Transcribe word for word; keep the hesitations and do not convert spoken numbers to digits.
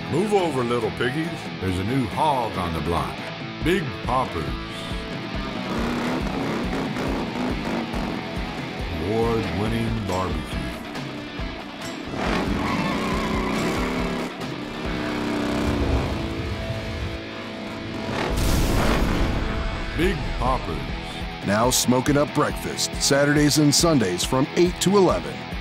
Move over, little piggies. There's a new hog on the block. Big Poppers. Award-winning barbecue. Big Poppers. Now smoking up breakfast, Saturdays and Sundays from eight to eleven.